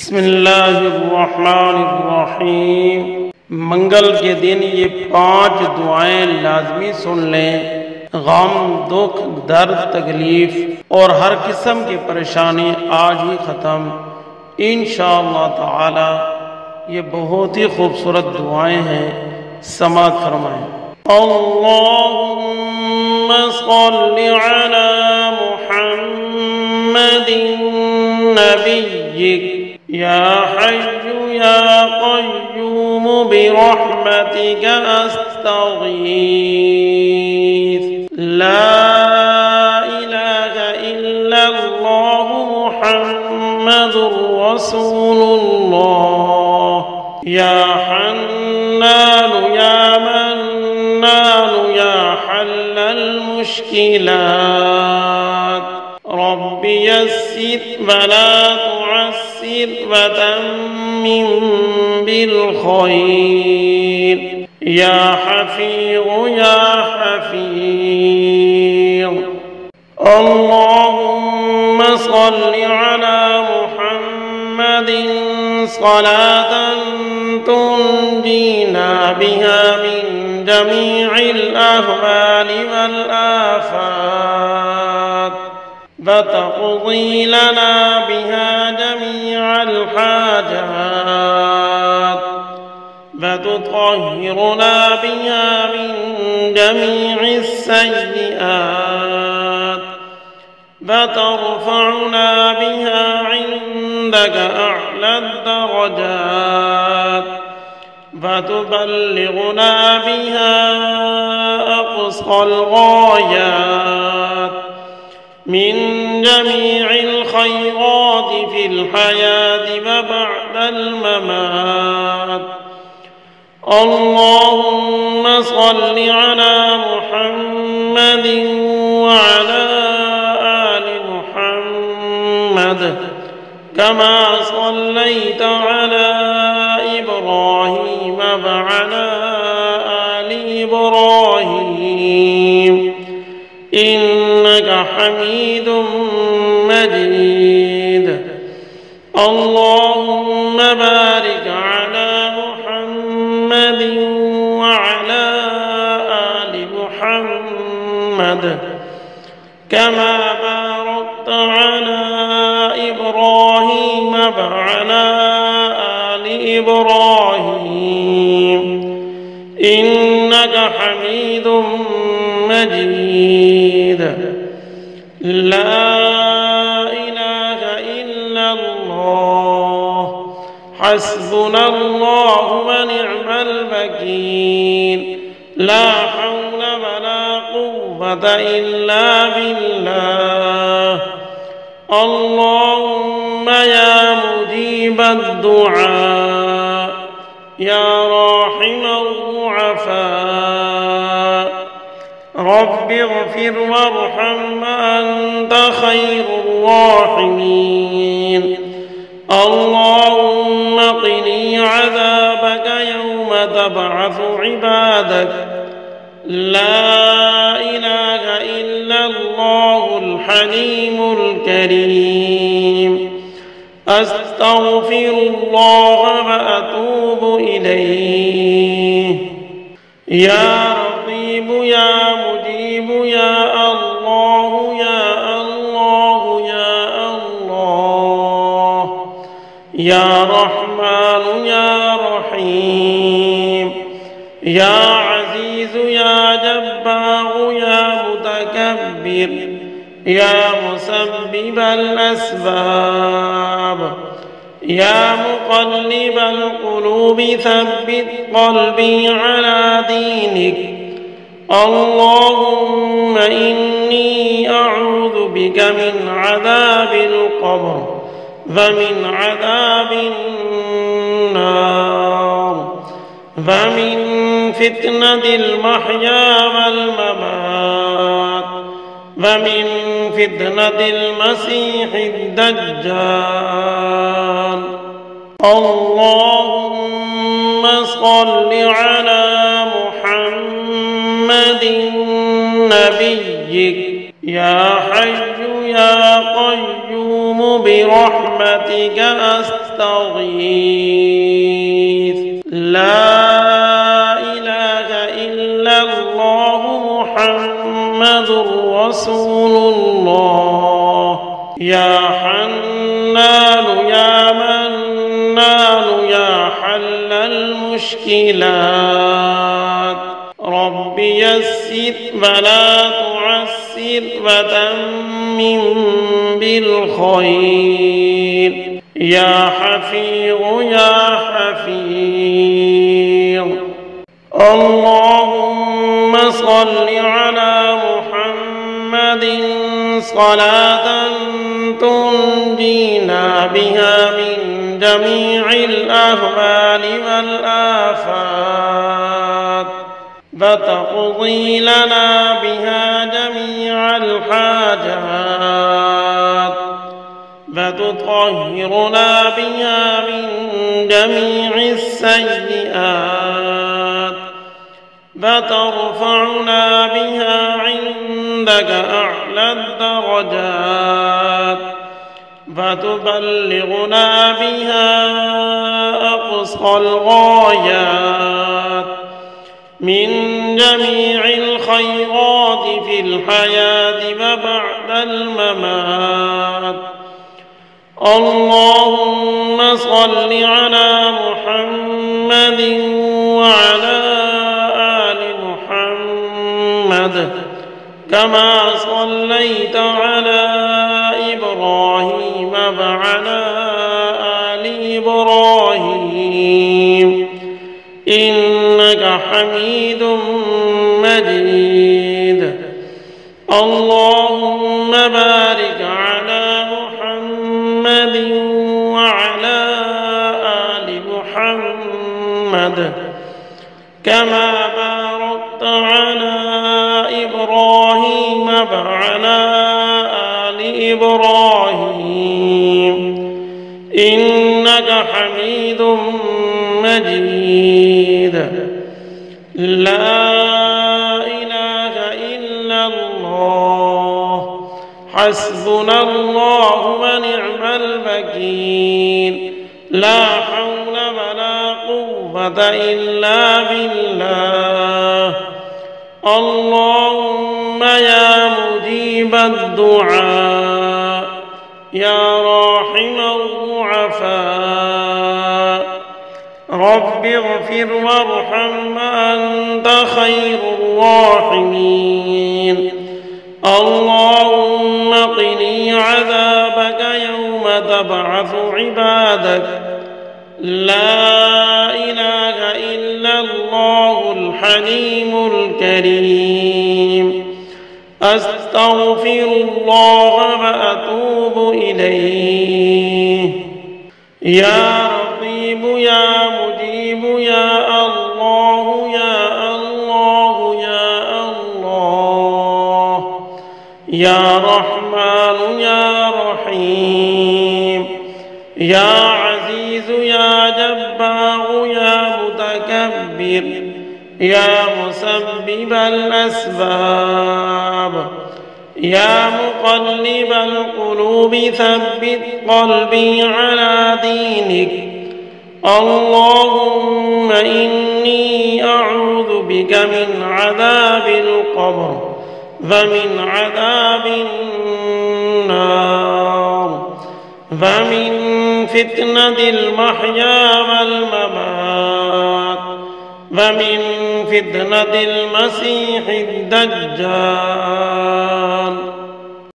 बिस्मिल्लाहिर्रहमानिर्रहीम। मंगल के दिन ये 5 दुआएं लाजमी सुन लें। गम, दुख, दर्द, तकलीफ और हर किस्म की परेशानी आज ही ख़त्म इंशाअल्लाह ताला। ये बहुत ही खूबसूरत दुआएं हैं, समाअत फरमाएं। अल्लाहुम्मा सल्लि अला मुहम्मदिन नबिय्यिक या हय्यु या क़य्यूम बिरहमतिका अस्तगीथ ला इलाहा इल्लल्लाहु मुहम्मदुर रसूलुल्लाह या हन्नानु या मन्नानु या हल्लल मुश्किलात रब्बि यस्सिर वला तुअस्सिर वतम्मिम बिल खैर या हफीज़ या हफीज़। अल्लाहुम्मा सल्लि अला मुहम्मदिन सलातन तुंजीना बिहा मिन जमीइल अहवालि वल आफात वतक़दी लना बिहा जमीअल हाजात वतुत्तहिरुना बिहा मिन जमीइस सय्यिआत वतरफ़अना बिहा इंदक अअला दरजात वतुबल्लिगुना बिहा अक़सल गायात मिन जमीइल खैरात फिल हयाति व बअदल ममात। अल्लाहुम्मा सल्लि अला मुहम्मदिन व अला आलि मुहम्मद कमा सल्लैता अला इब्राहीम व अला आलि इब्राहीम इन्नका हमीदुम मजीद। अल्लाहुम्मा बारिक अला मुहम्मदिन व अला आलि मुहम्मद कमा बारकता अला इब्राहीम व अला आलि इब्राहीम इन्नका हमीदुम मजीद। ला इलाहा इल्लल्लाह हस्बुनल्लाहु व निअमल वकील ला हौल वला कुव्वता इल्ला बिल्लाह। अल्लाहुम्मा या मुजीबद दुआ या राहिमर दुआफा रब्बि इग़फिर वरहम अन्त खैरुर राहिमीन। अल्लाहुम्मा क़िनी अज़ाबक यौम तबअसु इबादक ला इलाहा इल्लल्लाहुल हलीमुल करीम। अस्तग़फिरुल्लाह व अतूबु इलैह। या रक़ीब या मुजीब या अल्लाह या अल्लाह या अल्लाह या रहमान या रहीम या अज़ीज़ या जब्बार या मुतकब्बिर या मुसब्बिबल अस्बाब या मुक़ल्लिबल क़ुलूब थब्बित क़ल्बी अला दीनिक। अल्लाहुम्मा इन्नी अऊज़ु बिका मिन अज़ाबिल क़ब्र व मिन अज़ाबिन नार व मिन फितनतिल महया वल ममात व मिन फितनतिल मसीहिद दज्जाल। अल्लाहुम्मा सल्लि अला मुहम्मदिन नबिय्यिक या हय्यु या क़य्यूम बिरहमतिका نستغيث لا إله إلا الله محمد رسول الله يا حنان يا منان يا حل المشكلات رب يسر ولا تعسر وتمم بالخير يا حفيظ يا حفيظ اللهم صل على محمد صلاة تنجينا بها من جميع الأهوال والآفات فتقضي لنا بها جميع الحاجات فتطهرنا بها من جميع السيئات فترفعنا بها عندك أعلى الدرجات فتبلغنا بها أقصى الغايات من جميع الخيرات في الحياة وبعد الممات اللهم صل على محمد وعلى آل محمد كما صليت على إبراهيم وعلى آل إبراهيم إنك حميد مجيد اللهم بارك على محمد وعلى آل محمد كما باركت على إبراهيم وعلى آل إبراهيم إنك حميد مجيد لا إله إلا الله حسبنا الله ونعم الوكيل لا حول ولا قوة إلا بالله اللهم يا مجيب الدعاء يا راحم الضعفاء رب اغفر وارحم وأنت خير الراحمين اللهم قني عذابك يوم تبعث عبادك لا إله إلا الله الحليم الكريم أستغفر الله وأتوب إليه يا رقيب يا مجيب يا الله يا الله يا الله يا رحمن يا رحيم يا عزيز يا جبار يا متكبر يا مسبب الأسباب يا مقلب القلوب ثبت قلبي على دينك اللهم إني أعوذ بك من عذاب القبر ومن عذاب النار ومن فتنة المحيا والممات ومن فتنة المسيح الدجال